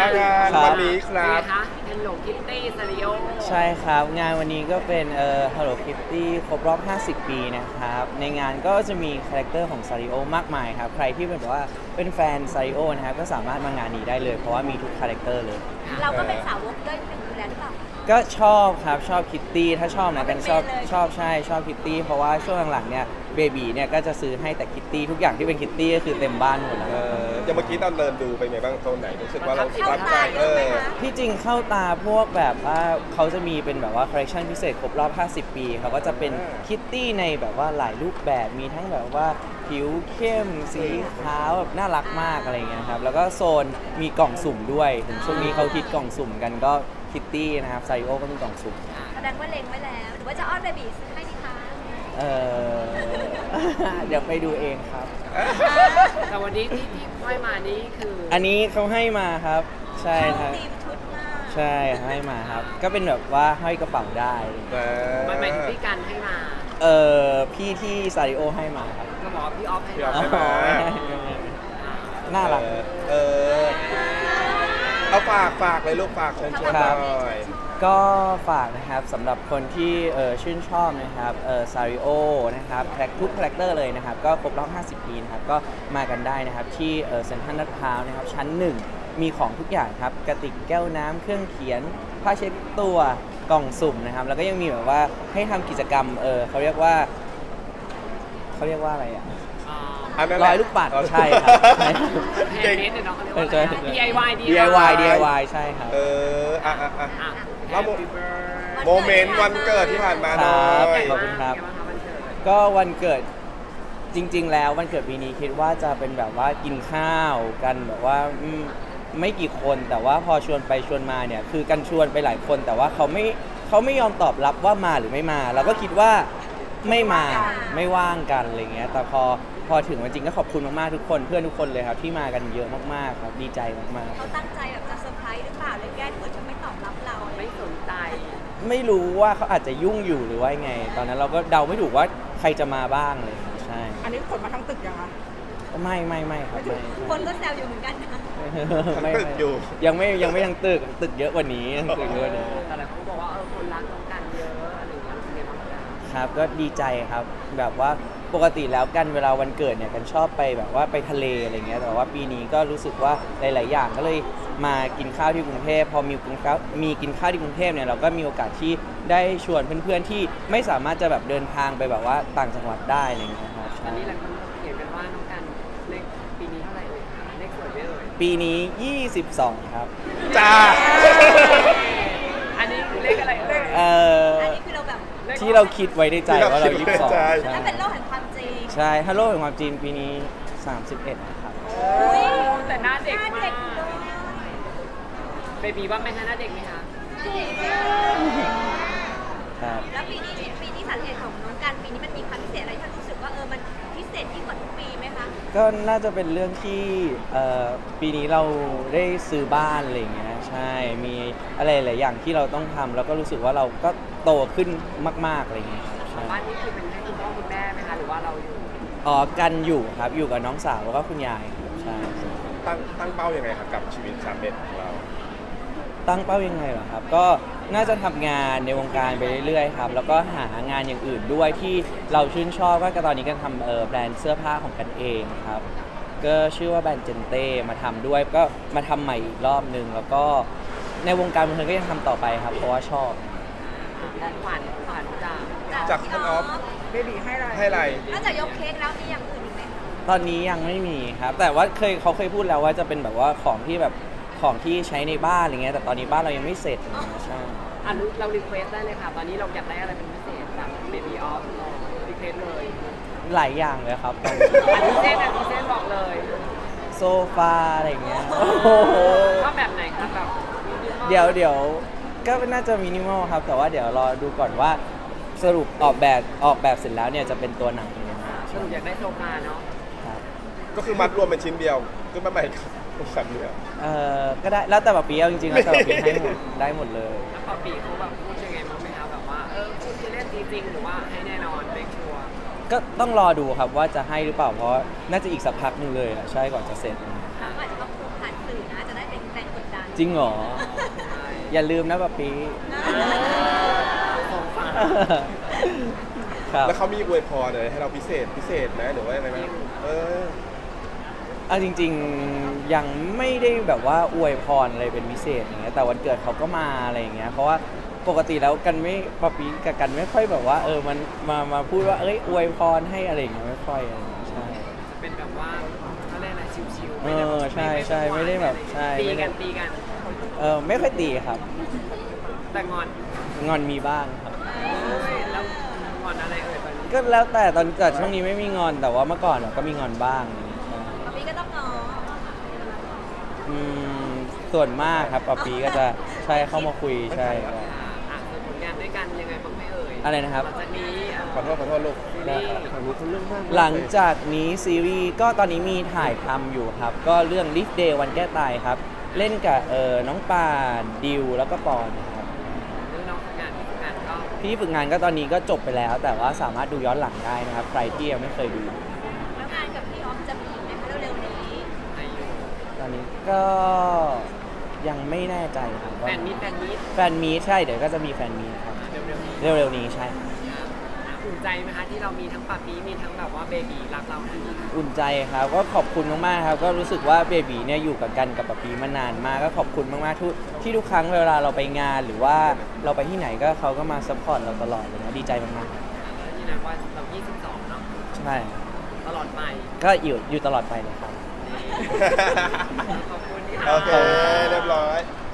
งานวันนี้ครับคะเฮลโลคิตตี้ซาริโอใช่ครับงานวันนี้ก็เป็นHello Kitty ครบรอบ 50 ปีนะครับในงานก็จะมีคาแรคเตอร์ของซาริโอมากมายครับใครที่เป็นแบบว่าเป็นแฟนซาริโอนะครับก็สามารถมางานนี้ได้เลยเพราะว่ามีทุกคาแรคเตอร์เลยเราก็เป็นสาวกด้วยเป็นอยู่แล้วหรือเปล่าก็ชอบครับชอบคิตตี้ถ้าชอบนะกันชอบคิตตี้เพราะว่าช่วงหลังๆเนี่ยเบบีเนี่ยก็จะซื้อให้แต่คิตตี้ทุกอย่างที่เป็นคิตตี้ก็คือเต็มบ้านหมดแล้วอย่างเมื่อกี้ตอนเดินดูไปไงบ้างโซนไหนรู้สึกว่าเราเข้าตาเยอะไหมคะที่จริงเข้าตาพวกแบบว่าเขาจะมีเป็นแบบว่าคอลเลคชันพิเศษครบรอบ 50 ปีเขาก็จะเป็นคิตตี้ในแบบว่าหลายรูปแบบมีทั้งแบบว่าผิวเข้มสีขาวแบบน่ารักมากอะไรเงี้ยครับแล้วก็โซนมีกล่องสุ่มด้วยถึงช่วงนี้เขาคิดกล่องสุ่มกันก็คิตตี้นะครับไซโอก็มีกล่องสุ่มแสดงว่าเล็งไว้แล้วหรือว่าจะอ้อนเบบีซื้อให้ดีคะเดี๋ยวไปดูเองครับแต่วันนี้ที่ห้อยมานี่คืออันนี้เขาให้มาครับใช่ครับชุดมากใช่ให้มาครับก็เป็นแบบว่าห้อยกระเป๋าได้มันหมายถึงพี่กันให้มาพี่ที่ซาริโอให้มาครับก็บอกพี่ออฟให้มาน่ารักเอาฝากเลยลูกฝากเชิญชวนหน่อยก็ฝากนะครับสำหรับคนที่ชื่นชอบนะครับซาริโอนะครับทุกคาแรคเตอร์เลยนะครับก็ครบรอบ 50 ปีนะครับก็มากันได้นะครับที่เซ็นทรัลลาดพร้าวนะครับชั้น 1มีของทุกอย่างครับกระติกแก้วน้ำเครื่องเขียนผ้าเช็ดตัวกล่องสุ่มนะครับแล้วก็ยังมีแบบว่าให้ทำกิจกรรมเขาเรียกว่าอะไรอ่ะร้อยลูกปัดใช่ครับแฮนด์เมดเนาะเขาเรียกว่า DIY ใช่ครับแล้วโมเมนต์วันเกิดที่ผ่านมาหน่อยขอบคุณครับก็วันเกิดจริงๆแล้ววันเกิดปีนี้คิดว่าจะเป็นแบบว่ากินข้าวกันแบบว่าไม่กี่คนแต่ว่าพอชวนไปชวนมาเนี่ยคือกันชวนไปหลายคนแต่ว่าเขาไม่ยอมตอบรับว่ามาหรือไม่มาเราก็คิดว่าไม่มาไม่ว่างกันอะไรเงี้ยแต่พอถึงวันจริงก็ขอบคุณมากๆทุกคนเพื่อนทุกคนเลยครับที่มากันเยอะมากๆครับดีใจมากๆเขาตั้งใจแบบจะเซอร์ไพรส์หรือเปล่าเลยแก้ที่จะไม่ตอบรับเราไม่สนใจไม่รู้ว่าเขาอาจจะยุ่งอยู่หรือว่าไงตอนนั้นเราก็เดาไม่ถูกว่าใครจะมาบ้างเลยใช่อันนี้ขนมาทั้งตึกยังคะไม่ครับคนก็แซวอยู่เหมือนกันนะไม่อยู่ยังไม่ทั้งตึกเยอะกว่านี้ตึกเยอะเลยแต่หลายคนบอกว่าคนรักน้องกันเยอะอะไรอย่างเงี้ยเป็นไงบ้างครับก็ดีใจครับแบบว่าปกติแล้วกันเวลาวันเกิดเนี่ยกันชอบไปแบบว่าไปทะเลอะไรเงี้ยแต่ว่าปีนี้ก็รู้สึกว่าหลายๆอย่างก็เลยมากินข้าวที่กรุงเทพพอมีกินข้าวที่กรุงเทพเนี่ยเราก็มีโอกาสที่ได้ชวนเพื่อนๆที่ไม่สามารถจะแบบเดินทางไปแบบว่าต่างจังหวัดได้อะไรเงี้ยครับอันนี้หลายคนเขียนกันว่าน้องกันเลขปีนี้เท่าไหร่เลยเลขสวยไหมเอ่ยปีนี้22ครับจ้าอันนี้เลขอะไรอันนี้คือเราแบบที่เราคิดไว้ในใจว่าเรา22 ใช่ถ้าเป็นโลกแห่งความจริงใช่ถ้าโลกแห่งความจริงปีนี้31นะครับแต่หน้าเด็กมากเบบีว่าไม่ใช่หน้าเด็กไหมคะครับแล้วปีนี้สาเหตุของน้องกันปีนี้มันมีความพิเศษอะไรที่รู้สึกว่ามันพิเศษยิ่งกว่าทุกปีไหมคะก็น่าจะเป็นเรื่องที่ปีนี้เราได้ซื้อบ้านอะไรอย่างเงี้ยใช่มีอะไรหลายอย่างที่เราต้องทำแล้วก็รู้สึกว่าเราก็โตขึ้นมากๆอะไรอย่างเงี้ยบ้านนี้คือเป็นให้คุณพ่อคุณแม่ไหมคะหรือว่าเราอยู่กันอยู่ครับอยู่กับน้องสาวแล้วก็คุณยายใช่ตั้งเป้ายังไงครับกับชีวิต31ของเราตั้งเป้ายังไงเหรอครับก็น่าจะทำงานในวงการไปเรื่อยๆครับแล้วก็หางานอย่างอื่นด้วยที่เราชื่นชอบก็ตอนนี้กันทำแบรนด์เสื้อผ้าของกันเองครับก็ชื่อว่าแบรนด์เจนเต้มาทำด้วยก็มาทำใหม่อีกรอบนึงแล้วก็ในวงการบันเทิงก็ยังทำต่อไปครับเพราะว่าชอบขวัญจากคุณออฟเบบีให้อะไรนอกจากยกเค้กแล้วมีอย่างอื่นอีกไหมตอนนี้ยังไม่มีครับแต่ว่าเขาเคยพูดแล้วว่าจะเป็นแบบว่าของที่ใช้ในบ้านอะไรเงี้ยแต่ตอนนี้บ้านเรายังไม่เสร็จใช่เรารีเควสได้เลยค่ะตอนนี้เราอยากได้อะไรเป็นพิเศษจากเบบี้ออฟรีเควสเลยหลายอย่างเลยครับอันนี้เส้นบอกเลยโซฟาอะไรเงี้ยชอบแบบไหนครับแบบเดี๋ยวก็น่าจะมินิมอลครับแต่ว่าเดี๋ยวรอดูก่อนว่าสรุปออกแบบเสร็จแล้วเนี่ยจะเป็นตัวไหนสรุปอยากได้โซฟาเนาะก็คือมัดรวมเป็นชิ้นเดียวขึ้นมาใหม่ครับแบบนี้ก็ได้แล้วแต่ปะปีเอาจริงๆแล้วแต่ปะปีให้หมดได้หมดเลยแล้วปะปีเขาแบบพูดยังไงบ้างไหมคะแบบว่าพูดคือเล่นจริงหรือว่าให้แน่นอนไม่ชัวร์ก็ต้องรอดูครับว่าจะให้หรือเปล่าเพราะน่าจะอีกสักพักนึงเลยใช่ก่อนจะเสร็จอาจจะต้องผ่านสื่อนะจะได้เป็นแรงกดดันจริงเหรอ อย่าลืมนะป๊าปีครับแล้วเขามีอวยพรอะไรให้เราพิเศษไหมหรือว่าอะไรไหมจริงๆยังไม่ได้แบบว่าอวยพรอะไรเป็นพิเศษอย่างเงี้ยแต่วันเกิดเขาก็มาอะไรอย่างเงี้ยเพราะว่าปกติแล้วกันไม่ป๊าปีกับกันไม่ค่อยแบบว่ามันมาพูดว่าอวยพรให้อะไรอย่างเงี้ยไม่ค่อยอะไรอย่างเงี้ยใช่เป็นแบบว่าเขาเรียกอะไรชิวๆใช่ไม่ได้แบบใช่ตีไม่ได้กันไม่ค่อยตีครับแต่งอนงอนมีบ้างครับแล้วงอนอะไรเอ่ยตอนนี้ก็แล้วแต่ตอนแต่ช่วงนี้ไม่มีงอนแต่ว่าเมื่อก่อนก็มีงอนบ้างใช่ป๊าปี้ก็ต้องง้ออืมส่วนมากครับป๊าปีก็จะใช่เข้ามาคุยใช่ครับคือผลงานด้วยกันยังไงบ้างไม่เอ่ยอะไรนะครับหลังจากนี้ขอโทษลูกซีรีส์ขอรู้เรื่องมากหลังจากนี้ซีรีส์ก็ตอนนี้มีถ่ายทำอยู่ครับ ก็เรื่อง Live Day วันแก้ตายครับ เล่นกับน้องปานดิวแล้วก็ปอนครับหรือน้องฝึกงานที่ฝึกงานก็พี่ฝึกงานก็ตอนนี้ก็จบไปแล้ว แต่ว่าสามารถดูย้อนหลังได้นะครับ ใครที่ยังไม่เคยดูแล้วงานกับพี่ออฟจะมีอีกไหมคะเร็วๆนี้อายุตอนนี้ก็ยังไม่แน่ใจครับแฟนมิตรแฟนมีตใช่เดี๋ยวก็จะมีแฟนมีตครับเร็วๆนี้เร็วๆนี้ใช่อุ่นใจไหมคะที่เรามีทั้งปาปีมีทั้งแบบว่าเบบีรักเราที่นี่อุ่นใจครับก็ขอบคุณมากๆครับก็รู้สึกว่าเบบีเนี่ยอยู่กับกันกับป๊าปีมานานมากก็ขอบคุณมากๆที่ทุกครั้งเวลาเราไปงานหรือว่าเราไปที่ไหนก็เขาก็มาซัพพอร์ตเราตลอดเลยนะดีใจมากๆครับนี่นะว่าเรา 22 เนาะใช่ตลอดไปก็อยู่ตลอดไปเลยครับขอบคุณที่โอเคเรียบร้อย